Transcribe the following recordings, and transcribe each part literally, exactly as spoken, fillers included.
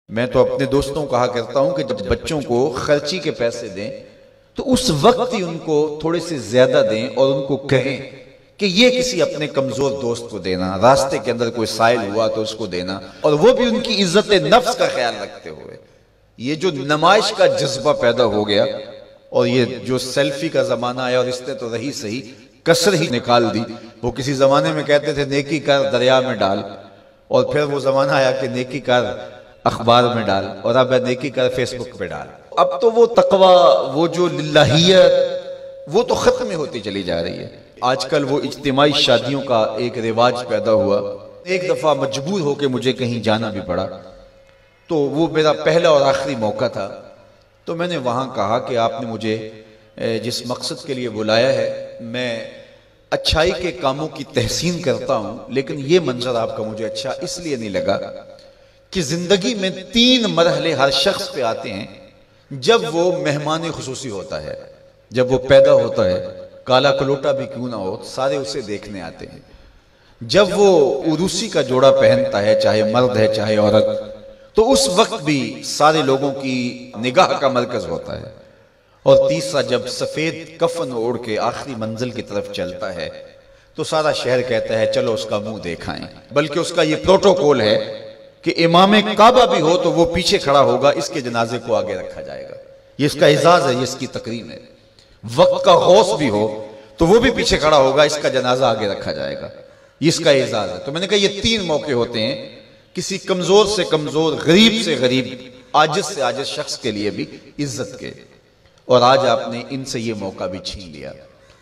मैं तो अपने दोस्तों को कहा करता हूं कि जब बच्चों को खर्ची के पैसे दें तो उस वक्त ही उनको थोड़े से ज्यादा दें और उनको कहें कि ये किसी अपने कमजोर दोस्त को देना, रास्ते के अंदर कोई साइल हुआ तो उसको देना, और वो भी उनकी इज्जत नफ्स का ख्याल रखते हुए। ये जो नमाइश का जज्बा पैदा हो गया और ये जो सेल्फी का जमाना आया, और इसने तो रही सही कसर ही निकाल दी। वो किसी जमाने में कहते थे नेकी कर दरिया में डाल, और फिर वो जमाना आया कि नेकी कर अखबार में डाल, और अब नेकी कर फेसबुक पे डाल। अब तो वो तकवा, वो जो लिल्लाहियत, वो तो खत्म ही होती चली जा रही है। आजकल वो इज्तिमाई शादियों का एक रिवाज पैदा हुआ। एक दफा मजबूर होकर मुझे कहीं जाना भी पड़ा, तो वो मेरा पहला और आखिरी मौका था। तो मैंने वहां कहा कि आपने मुझे जिस मकसद के लिए बुलाया है, मैं अच्छाई के कामों की तहसीन करता हूं, लेकिन ये मंजर आपका मुझे अच्छा इसलिए नहीं लगा कि जिंदगी में तीन मरहले हर शख्स पे आते हैं। जब वो मेहमान खुसूसी होता है, जब वो पैदा होता है, काला कलोटा भी क्यों ना हो, सारे उसे देखने आते हैं। जब वो उरूसी का जोड़ा पहनता है, चाहे मर्द है चाहे औरत, तो उस वक्त भी सारे लोगों की निगाह का मरकज होता है। और तीसरा, जब सफेद कफन ओढ़ के आखिरी मंजिल की तरफ चलता है, तो सारा शहर कहता है चलो उसका मुंह दिखाएं। बल्कि उसका ये प्रोटोकॉल है कि इमाम काबा भी हो तो वो पीछे खड़ा होगा, इसके जनाजे को आगे रखा जाएगा। ये इसका एजाज है, ये इसकी तकरीम है। वक्त का गौस भी हो तो वो भी पीछे खड़ा होगा, इसका जनाजा आगे रखा जाएगा, ये इसका एजाज है। तो मैंने कहा ये तीन मौके होते हैं किसी कमजोर से कमजोर, गरीब से गरीब, आजिज से आजिज शख्स के लिए भी इज्जत के। और आज आपने इनसे ये मौका भी छीन लिया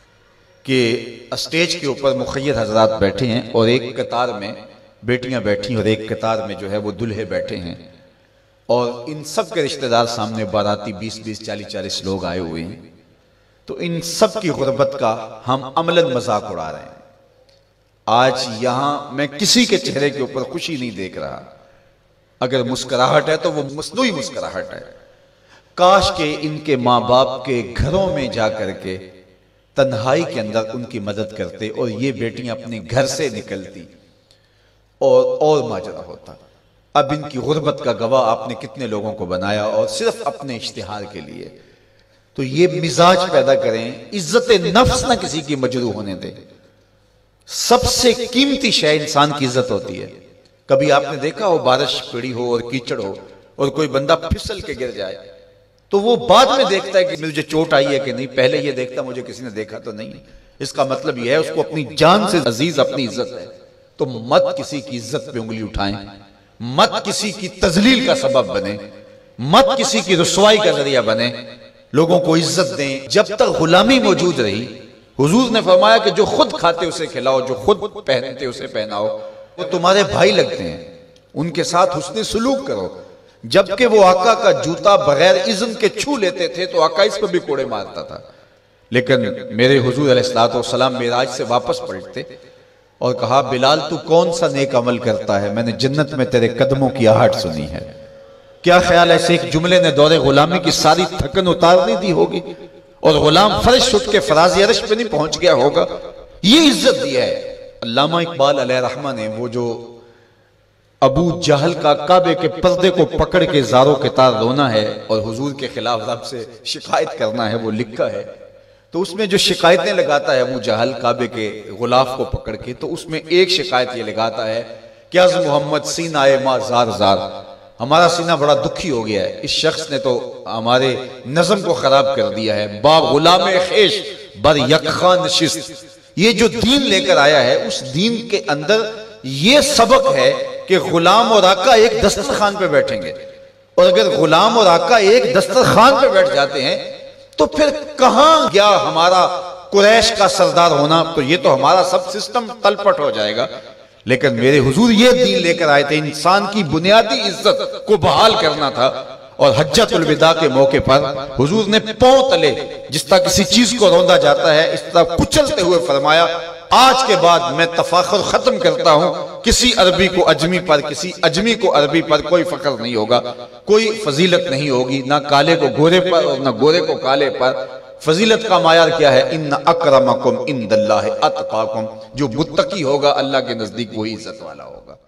कि स्टेज के ऊपर मुखय्यद हजरात बैठे हैं और एक कतार में बेटियां बैठी और एक कतार में जो है वो दुल्हे बैठे हैं, और इन सब के रिश्तेदार सामने बाराती बीस बीस चालीस चालीस लोग आए हुए हैं। तो इन सब की गुर्बत का हम अमलन मजाक उड़ा रहे हैं। आज यहां मैं किसी के चेहरे के ऊपर खुशी नहीं देख रहा। अगर मुस्कुराहट है तो वो मसनूई मुस्कुराहट है। काश के इनके माँ बाप के घरों में जा करके तन्हाई के अंदर उनकी मदद करते और ये बेटियां अपने घर से निकलती और और माजरा होता। अब इनकी गुर्बत का गवाह आपने कितने लोगों को बनाया, और सिर्फ अपने इश्तिहार के लिए। तो ये मिजाज पैदा करें, इज्जत नफ्स ना किसी की मजरू होने दे। सबसे कीमती शय इंसान की इज्जत होती है। कभी आपने देखा हो बारिश पड़ी हो और कीचड़ हो और कोई बंदा फिसल के गिर जाए, तो वो बाद में देखता है कि मुझे चोट आई है कि नहीं, पहले ये देखता मुझे किसी ने देखा तो नहीं। इसका मतलब यह है उसको अपनी जान से अजीज अपनी इज्जत है। तो मत किसी की इज्जत पे उंगली उठाएं, मत किसी की तजलील का सबब बने, मत किसी की रुसवाई का जरिया बने। लोगों को इज्जत दें। जब तक गुलामी मौजूद रही, हुजूर ने फरमाया कि जो खुद खाते उसे खिलाओ, जो खुद पहनते उसे पहनाओ। वो तुम्हारे भाई लगते हैं, उनके साथ हुस्ने सुलूक करो। जबकि वो आका का जूता बगैर इज़्न के छू लेते थे तो आका इस पर भी कोड़े मारता था। लेकिन मेरे हुजूर अलैहिस्सलाम मेराज से वापस पलटते और कहा, बिलाल तू कौन सा नेक अमल करता है, मैंने जन्नत में तेरे कदमों की आहट सुनी है। क्या ख्याल है, ऐसे एक जुमले ने दौरे गुलामी की सारी थकन उतारनी दी होगी और गुलाम फर्श उठ के फराज़ अरश पे नहीं पहुंच गया होगा। ये इज्जत दिया है। अल्लामा इकबाल अलैहि रहमा ने वो जो अबू जहल का काबे के पर्दे को पकड़ के जारो के तार रोना है और हुजूर के खिलाफ रब से शिकायत करना है, वो लिखा है। तो उसमें जो शिकायतें लगाता है अबू जहल काबे के गुलाफ को पकड़ के, तो उसमें एक शिकायत ये लगाता है कि अज़ मोहम्मद सीना ए मा जार जार, हमारा सीना बड़ा दुखी हो गया है, इस शख्स ने तो हमारे नज़म को खराब कर दिया है। बा गुलाम खेश बर यकखा नशिस्त, ये जो दीन लेकर आया है उस दीन के अंदर ये सबक है कि गुलाम और आका एक दस्तरखान पे बैठेंगे, और अगर गुलाम और आका एक दस्तरखान पे बैठ जाते हैं तो फिर कहां गया हमारा कुरैश का सरदार होना। तो ये तो हमारा सब सिस्टम तलपट हो जाएगा। लेकिन मेरे हुजूर ये दीन लेकर आए थे, इंसान की बुनियादी इज्जत को बहाल करना था। और हज्जतुल विदा के मौके पर हुजूर ने पांव तले जिस तरह किसी चीज को रौंदा जाता है, इस तरह कुचलते हुए फरमाया, आज के बाद मैं तफाखुर खत्म करता हूं, किसी अरबी को अजमी पर, किसी अजमी को अरबी पर कोई फख्र नहीं होगा, कोई फजीलत नहीं होगी, ना काले को गोरे पर और ना गोरे को काले पर। फजीलत का मायार क्या है, इन्ना अक्रमकुम इंदल्लाहि अतकाकुम, जो मुत्तकी होगा अल्लाह के नजदीक वही इज्जत वाला होगा।